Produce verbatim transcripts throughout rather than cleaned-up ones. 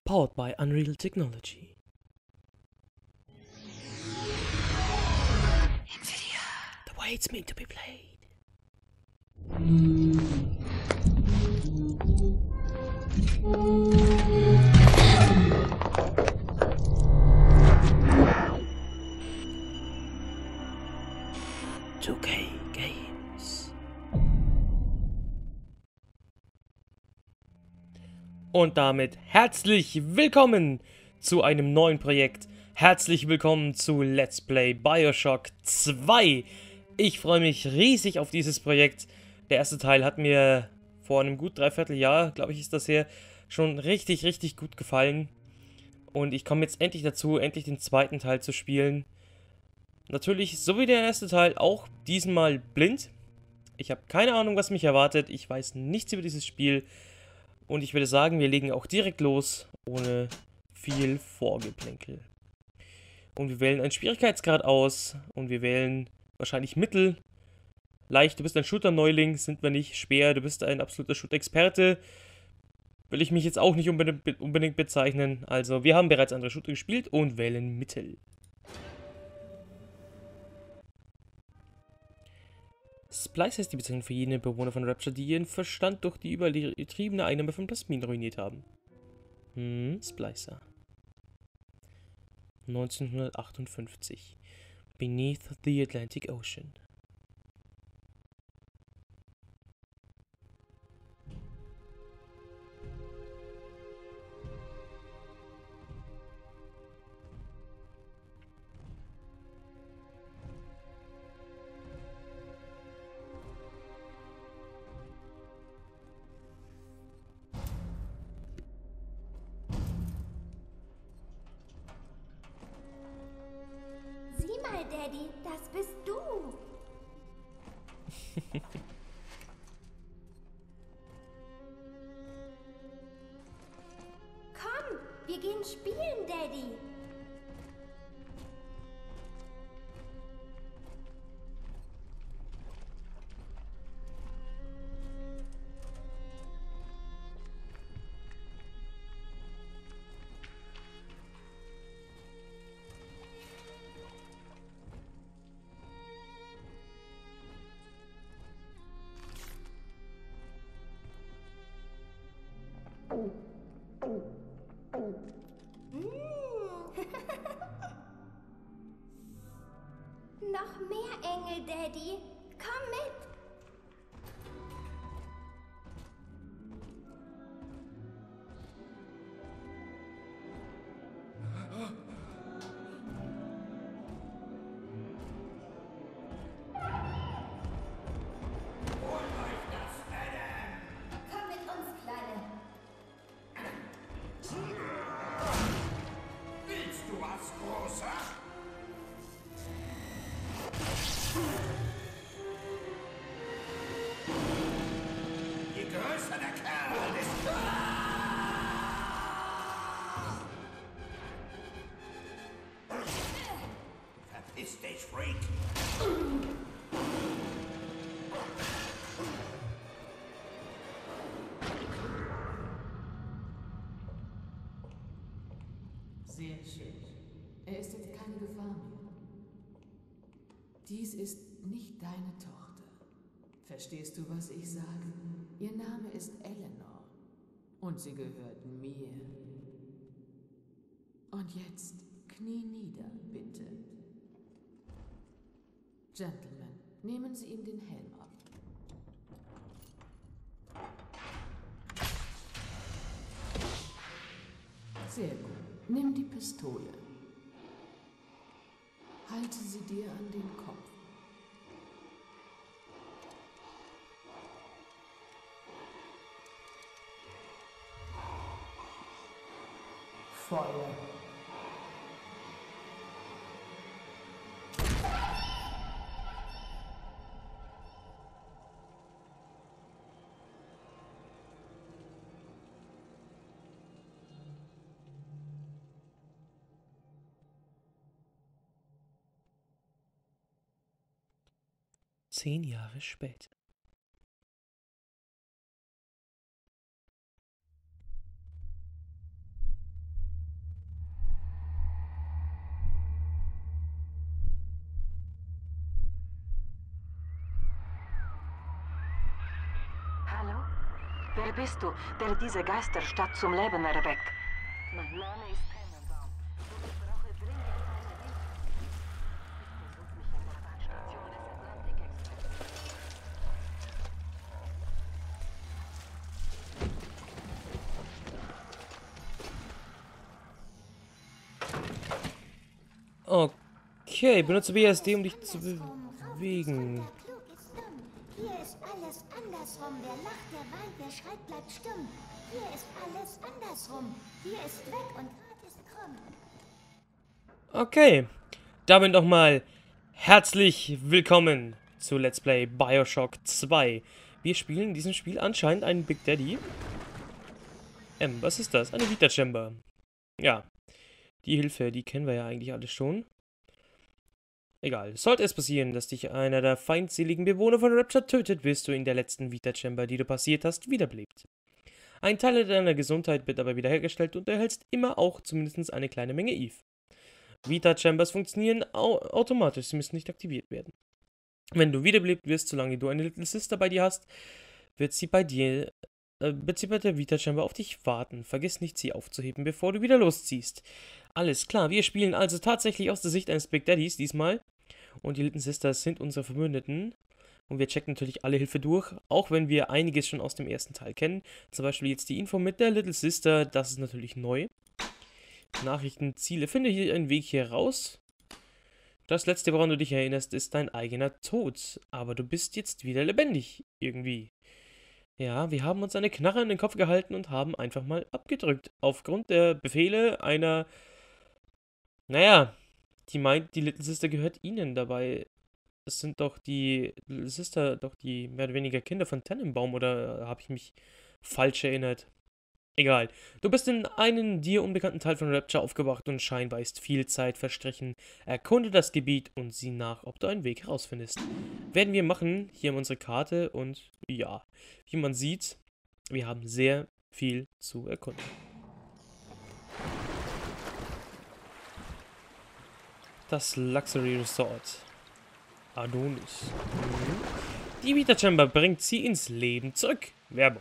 Powered by Unreal Technology. NVIDIA. The way it's meant to be played. two K Games. Und damit herzlich willkommen zu einem neuen Projekt. Herzlich willkommen zu Let's Play BioShock zwei. Ich freue mich riesig auf dieses Projekt. Der erste Teil hat mir vor einem gut Dreivierteljahr, glaube ich, ist das her, schon richtig, richtig gut gefallen. Und ich komme jetzt endlich dazu, endlich den zweiten Teil zu spielen. Natürlich, so wie der erste Teil, auch diesmal blind. Ich habe keine Ahnung, was mich erwartet. Ich weiß nichts über dieses Spiel. Und ich würde sagen, wir legen auch direkt los, ohne viel Vorgeplänkel. Und wir wählen einen Schwierigkeitsgrad aus. Und wir wählen wahrscheinlich Mittel. Leicht, du bist ein Shooter-Neuling, sind wir nicht. Schwer, du bist ein absoluter Shooter-Experte. Will ich mich jetzt auch nicht unbedingt, unbedingt bezeichnen. Also, wir haben bereits andere Shooter gespielt und wählen Mittel. Splice heißt die Bezeichnung für jene Bewohner von Rapture, die ihren Verstand durch die übertriebene Einnahme von Plasmin ruiniert haben. Hm, Splicer. neunzehnhundertachtundfünfzig. Beneath the Atlantic Ocean. Sieh mal, Daddy, das bist du. Komm, wir gehen spielen, Daddy. Noch mehr Engel, Daddy. Komm mit. Komm mit uns, Kleine. Willst du was, Großer? Je größer der Kerl, desto... Verpiss dich, Freak! Sehr schön. Er ist jetzt keine Gefahr mehr. Dies ist nicht deine Tochter. Verstehst du, was ich sage? Ihr Name ist Eleanor. Und sie gehört mir. Und jetzt knie nieder, bitte. Gentlemen, nehmen Sie ihm den Helm ab. Sehr gut. Nimm die Pistole. Halte sie dir an den Kopf. Feuer. Zehn Jahre später. Wer bist du, der diese Geisterstadt zum Leben erweckt? Mein Name ist Tannenbaum. Und ich brauche dringend deine Hilfe. Ich besuche mich in der Bahnstation des Atlantic Express. Okay, benutze B S D, um dich zu bewegen. Hier ist alles andersrum. Wer lacht, der weint, wer schreit, bleibt stumm. Hier ist alles andersrum. Hier ist weg und Rat ist krumm. Okay, damit nochmal herzlich willkommen zu Let's Play Bioshock zwei. Wir spielen in diesem Spiel anscheinend einen Big Daddy. Ähm, was ist das? Eine Vita Chamber. Ja, die Hilfe, die kennen wir ja eigentlich alle schon. Egal, sollte es passieren, dass dich einer der feindseligen Bewohner von Rapture tötet, wirst du in der letzten Vita Chamber, die du passiert hast, wiederbelebt. Ein Teil deiner Gesundheit wird aber wiederhergestellt und du erhältst immer auch zumindest eine kleine Menge Eve. Vita Chambers funktionieren au automatisch, sie müssen nicht aktiviert werden. Wenn du wiederbelebt wirst, solange du eine Little Sister bei dir hast, wird sie bei dir, äh, wird sie bei der Vita Chamber auf dich warten. Vergiss nicht, sie aufzuheben, bevor du wieder losziehst. Alles klar, wir spielen also tatsächlich aus der Sicht eines Big Daddys diesmal. Und die Little Sisters sind unsere Verbündeten. Und wir checken natürlich alle Hilfe durch, auch wenn wir einiges schon aus dem ersten Teil kennen. Zum Beispiel jetzt die Info mit der Little Sister, das ist natürlich neu. Nachrichtenziele, finde hier einen Weg hier raus. Das letzte, woran du dich erinnerst, ist dein eigener Tod. Aber du bist jetzt wieder lebendig, irgendwie. Ja, wir haben uns eine Knarre in den Kopf gehalten und haben einfach mal abgedrückt. Aufgrund der Befehle einer... Naja... Die meint, die Little Sister gehört ihnen dabei. Es sind doch die Little Sister, doch die mehr oder weniger Kinder von Tannenbaum, oder habe ich mich falsch erinnert? Egal. Du bist in einen dir unbekannten Teil von Rapture aufgewacht und scheinbar ist viel Zeit verstrichen. Erkunde das Gebiet und sieh nach, ob du einen Weg herausfindest. Werden wir machen. Hier haben wir unsere Karte und ja, wie man sieht, wir haben sehr viel zu erkunden. Das Luxury Resort. Adonis. Mhm. Die Vita Chamber bringt sie ins Leben zurück. Werbung.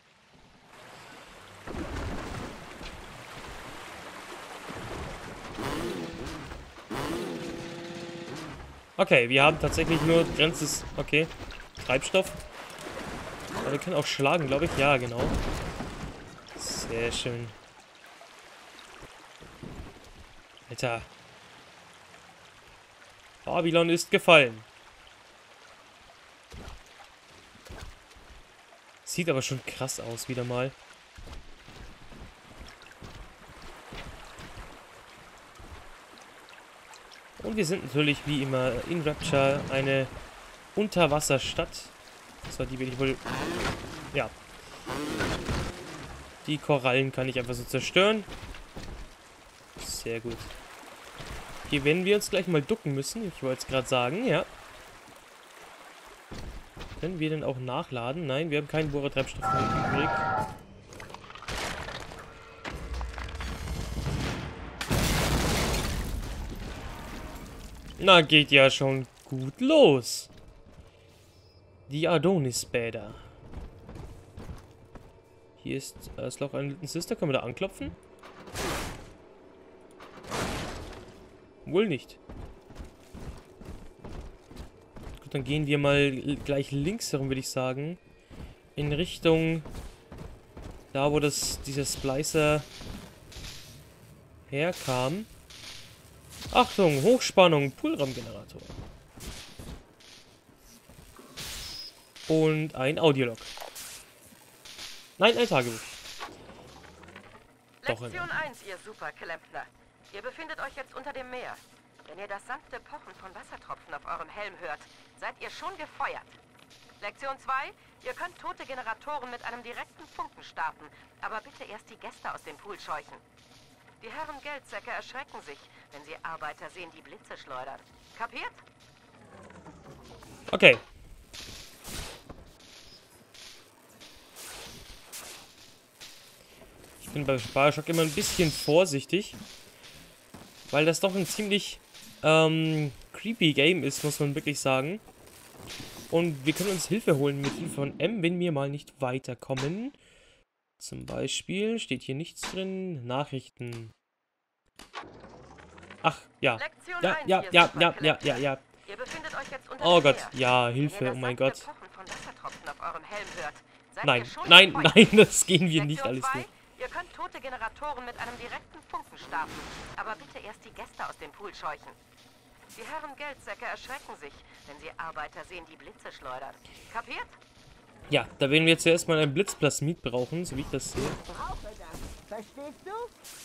Okay, wir haben tatsächlich nur begrenztes... Okay. Treibstoff. Aber wir können auch schlagen, glaube ich. Ja, genau. Sehr schön. Alter. Babylon ist gefallen. Sieht aber schon krass aus, wieder mal. Und wir sind natürlich wie immer in Rapture eine Unterwasserstadt. Das war die, will ich wohl... Ja. Die Korallen kann ich einfach so zerstören. Sehr gut. Hier werden wir uns gleich mal ducken müssen. Ich wollte es gerade sagen, ja. Können wir denn auch nachladen? Nein, wir haben keinen Bohrertreibstoff übrig. Na, geht ja schon gut los. Die Adonis-Bäder. Hier ist das Loch einer Little Sister. Können wir da anklopfen? Wohl nicht. Gut, dann gehen wir mal gleich links herum, würde ich sagen. In Richtung... Da, wo das dieser Splicer herkam. Achtung, Hochspannung, Pulram-Generator. Und ein Audiolog. Nein, ein Tagebuch. Lektion eins, ihr Superklempner. Ihr befindet euch jetzt unter dem Meer. Wenn ihr das sanfte Pochen von Wassertropfen auf eurem Helm hört, seid ihr schon gefeuert. Lektion zwei, ihr könnt tote Generatoren mit einem direkten Funken starten, aber bitte erst die Gäste aus dem Pool scheuchen. Die Herren Geldsäcke erschrecken sich, wenn sie Arbeiter sehen, die Blitze schleudern. Kapiert? Okay. Ich bin bei Bioshock immer ein bisschen vorsichtig, weil das doch ein ziemlich ähm, creepy Game ist, muss man wirklich sagen. Und wir können uns Hilfe holen mit Hilfe von M, wenn wir mal nicht weiterkommen. Zum Beispiel steht hier nichts drin. Nachrichten. Ach, ja. Lektion Ja, eins, ja, ihr ja, ja, Superklempner. ja, ja, ja. Ihr befindet euch jetzt unter Oh dem Gott, Meer. ja, Wenn ihr Hilfe, das oh mein sanfte Gott. Pochen von Wassertropfen auf eurem Helm hört, seid Nein, ihr schon nein, gefeuert. nein, das gehen wir nicht Lektion alles zwei, durch. ihr könnt tote Generatoren mit einem direkten Funken starten. Aber bitte erst die Gäste aus dem Pool scheuchen. Die Herren Geldsäcke erschrecken sich, wenn sie Arbeiter sehen, die Blitze schleudern. Kapiert? Ja, da werden wir zuerst mal ein Blitzplasmid brauchen, so wie ich das sehe. Brauche das. Verstehst du?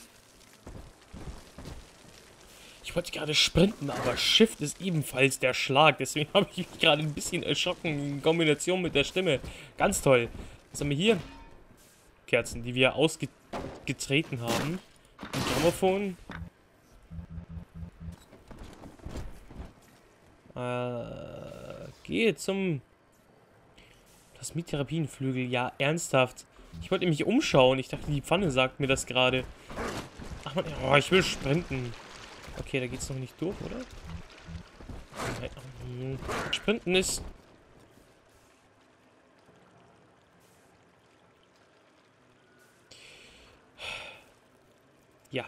Ich wollte gerade sprinten, aber Shift ist ebenfalls der Schlag. Deswegen habe ich mich gerade ein bisschen erschrocken in Kombination mit der Stimme. Ganz toll. Was haben wir hier? Kerzen, die wir ausgetreten haben. Ein Grammophon. Äh, gehe zum Plasmid-Therapienflügel. Ja, ernsthaft. Ich wollte mich umschauen. Ich dachte, die Pfanne sagt mir das gerade. Ach man, oh, ich will sprinten. Okay, da geht's noch nicht durch, oder? Nein, Sprinten ist... Ja.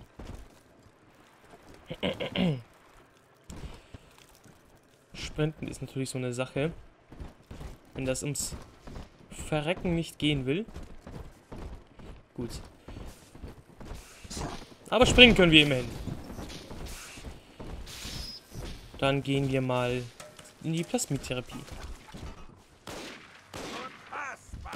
Sprinten ist natürlich so eine Sache. Wenn das ums Verrecken nicht gehen will. Gut. Aber springen können wir immerhin. Dann gehen wir mal in die Plasmid-Therapie. Unfassbar.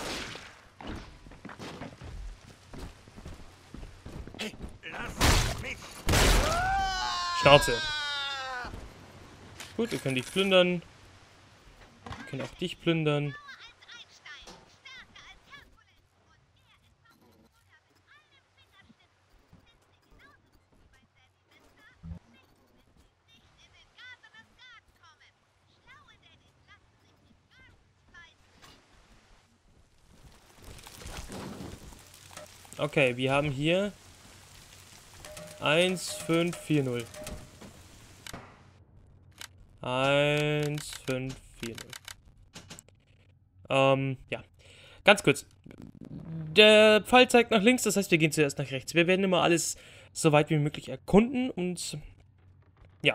Hey, lass mich. Schnauze. Gut, wir können dich plündern. Wir können auch dich plündern. Okay, wir haben hier eins fünf vier null. eins fünf vier null. Ähm, ja. Ganz kurz. Der Pfeil zeigt nach links, das heißt, wir gehen zuerst nach rechts. Wir werden immer alles so weit wie möglich erkunden und ja.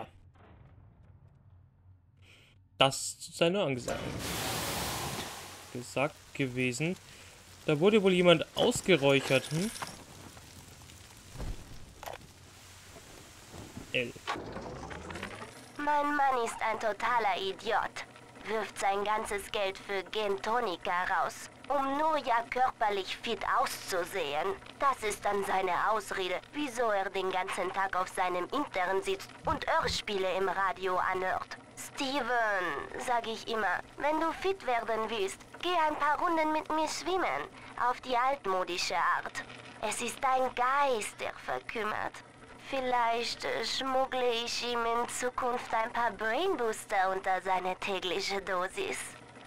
Das sei nur angesagt. Gesagt gewesen. Da wurde wohl jemand ausgeräuchert, hm? L. Mein Mann ist ein totaler Idiot. Wirft sein ganzes Geld für Gentonika raus, um nur ja körperlich fit auszusehen. Das ist dann seine Ausrede, wieso er den ganzen Tag auf seinem Intern sitzt und Hörspiele im Radio anhört. Steven, sag ich immer, wenn du fit werden willst, geh ein paar Runden mit mir schwimmen, auf die altmodische Art. Es ist dein Geist, der verkümmert. Vielleicht äh, schmuggle ich ihm in Zukunft ein paar Brainbooster unter seine tägliche Dosis.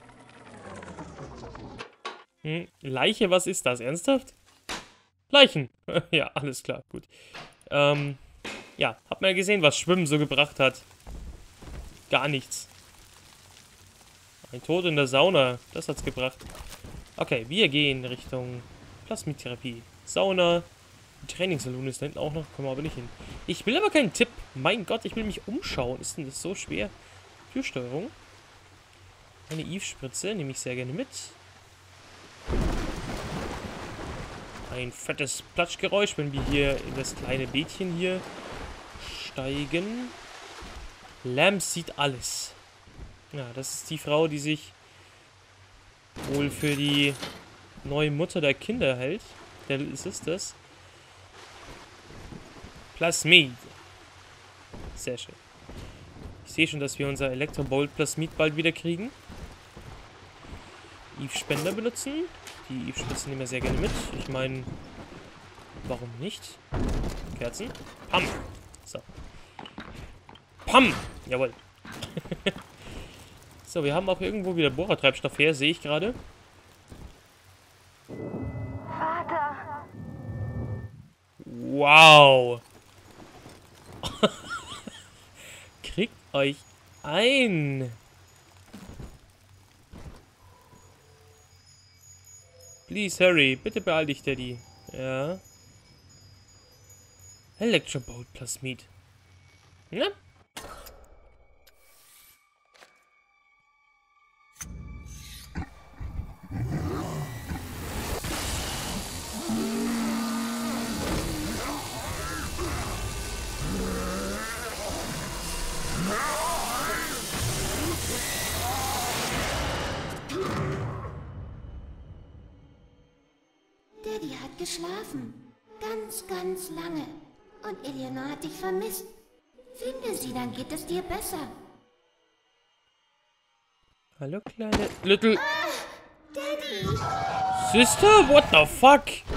Hm, Leiche, was ist das? Ernsthaft? Leichen. Ja, alles klar, gut. Ähm, ja, hab mal gesehen, was Schwimmen so gebracht hat. Gar nichts. Ein Tod in der Sauna, das hat's gebracht. Okay, wir gehen Richtung Plasmid-Therapie. Sauna. Trainingssalon ist da hinten auch noch, kommen wir aber nicht hin. Ich will aber keinen Tipp. Mein Gott, ich will mich umschauen. Ist denn das so schwer? Türsteuerung. Eine Eve-Spritze, nehme ich sehr gerne mit. Ein fettes Platschgeräusch, wenn wir hier in das kleine Beetchen hier steigen. Lamb sieht alles. Ja, das ist die Frau, die sich wohl für die neue Mutter der Kinder hält. Der ist es das. Plasmid. Sehr schön. Ich sehe schon, dass wir unser Electrobolt Plasmid bald wieder kriegen. Eve-Spender benutzen. Die Eve-Spritzen nehmen wir sehr gerne mit. Ich meine, warum nicht? Kerzen. Pam. So. Pam. Jawohl. So, wir haben auch irgendwo wieder Bohrertreibstoff her, sehe ich gerade. Vater! Wow. Kriegt euch ein. Please, Harry. Bitte beeil dich, Daddy. Ja. Electrobolt Plasmid. Ja. Daddy hat geschlafen. Ganz, ganz lange. Und Eleanor hat dich vermisst. Finde sie, dann geht es dir besser. Hallo, kleine... Little... Daddy! Sister? What the fuck?